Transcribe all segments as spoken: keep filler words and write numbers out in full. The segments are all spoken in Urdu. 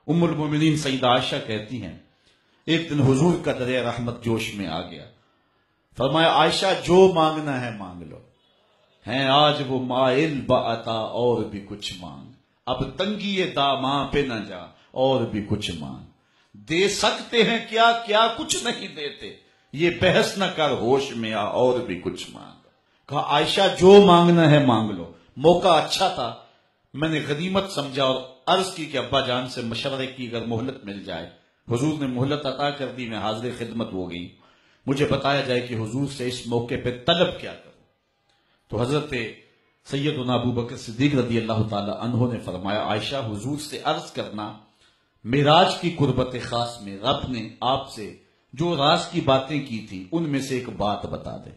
ام المومنین سیدہ عائشہ کہتی ہیں ایک دن حضور کا دریا رحمت جوش میں آ گیا، فرمایا عائشہ جو مانگنا ہے مانگ لو، ہیں آج وہ مائل بعطا اور بھی کچھ مانگ، اب تنگی داماں پہ نہ جا اور بھی کچھ مانگ، دے سکتے ہیں کیا کیا کچھ نہیں دیتے، یہ بحث نہ کر ہوش میں آ اور بھی کچھ مانگ۔ کہا عائشہ جو مانگنا ہے مانگ لو۔ موقع اچھا تھا، میں نے غنیمت سمجھا اور عرض کی کہ ابا جان سے مشورے کی اگر مہلت مل جائے۔ حضور نے مہلت عطا کر دی، میں حاضر خدمت ہو گئی، مجھے بتایا جائے کہ حضور سے اس موقع پہ طلب کیا کروں۔ تو حضرت سیدنا ابو بکر صدیق رضی اللہ تعالی عنہ نے فرمایا عائشہ حضور سے عرض کرنا معراج کی قربت خاص میں رب نے آپ سے جو راز کی باتیں کی تھی ان میں سے ایک بات بتا دے۔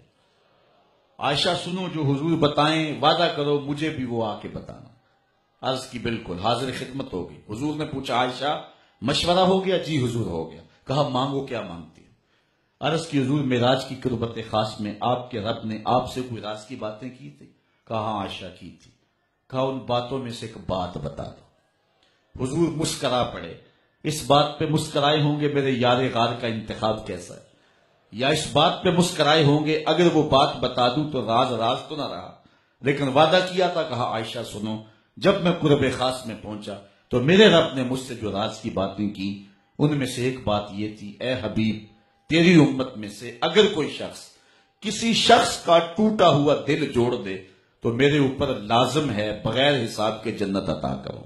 عائشہ سنو جو حضور بتائیں، وعدہ کرو مجھے بھی وہ آ کے بتانا۔ عرض کی بالکل، حاضر خدمت ہو گئی۔ حضور نے پوچھا عائشہ مشورہ ہو گیا؟ جی حضور ہو گیا۔ کہا مانگو کیا مانگتی ہے؟ عرض کی حضور معراج کی قربت خاص میں آپ کے رب نے آپ سے کوئی راز کی باتیں کی تھی؟ کہا ہاں عائشہ کی تھی۔ کہا ان باتوں میں سے ایک بات بتا دو۔ حضور مسکرا پڑے، اس بات پہ مسکرائے ہوں گے میرے یار غار کا انتخاب کیسا ہے، یا اس بات پہ مسکرائے ہوں گے اگر وہ بات بتا دوں تو راز راز تو نہ رہا، لیکن وعدہ کیا تھا۔ کہا عائشہ سنو، جب میں قرب خاص میں پہنچا تو میرے رب نے مجھ سے جو راز کی باتیں کی ان میں سے ایک بات یہ تھی، اے حبیب تیری امت میں سے اگر کوئی شخص کسی شخص کا ٹوٹا ہوا دل جوڑ دے تو میرے اوپر لازم ہے بغیر حساب کے جنت عطا کروں۔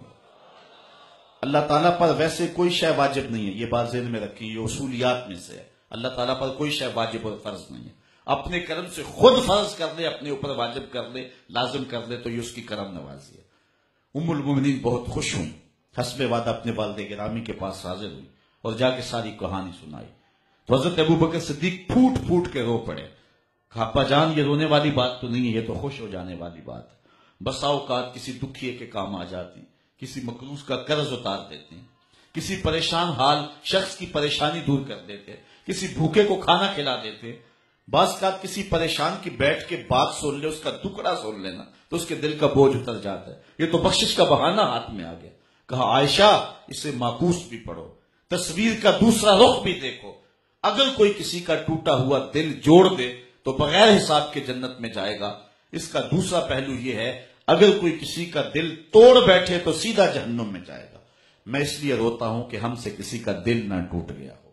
اللہ تعالیٰ پر ویسے کوئی شے واجب نہیں ہے، یہ بات ذہن میں رکھیں، یہ اصولیات میں سے ہے۔ اللہ تعالیٰ پر کوئی شے واجب اور فرض نہیں ہے، اپنے کرم سے خود فرض کر لے، اپنے اوپر واجب کر لے، لازم کر لے تو یہ اس کی کرم نوازی ہے۔ ام المومنین بہت خوش ہوئی، حسب وعدہ اپنے والد گرامی کے پاس حاضر ہوئی اور جا کے ساری کہانی سنائی۔ تو حضرت ابو بکر صدیق پھوٹ پھوٹ کے رو پڑے۔ کہا ابا جان یہ رونے والی بات تو نہیں ہے، یہ تو خوش ہو جانے والی بات ہے۔ بسا اوقات کسی دکھیے کے کام آ جاتی، کسی مقروض کا قرض اتار دیتے ہیں، کسی پریشان حال شخص کی پریشانی دور کر دیتے، کسی بھوکے کو کھانا کھلا دیتے۔ بعض اوقات کسی پریشان کی بیٹھ کے بات سن لے، اس کا دکڑا سن لینا تو اس کے دل کا بوجھ اتر جاتا ہے، یہ تو بخشش کا بہانہ ہاتھ میں آ گیا۔ کہا عائشہ اسے معکوس بھی پڑھو، تصویر کا دوسرا رخ بھی دیکھو، اگر کوئی کسی کا ٹوٹا ہوا دل جوڑ دے تو بغیر حساب کے جنت میں جائے گا۔ اس کا دوسرا پہلو یہ ہے اگر کوئی کسی کا دل توڑ بیٹھے تو سیدھا جہنم میں جائے گا۔ میں اس لیے روتا ہوں کہ ہم سے کسی کا دل نہ ٹوٹ گیا۔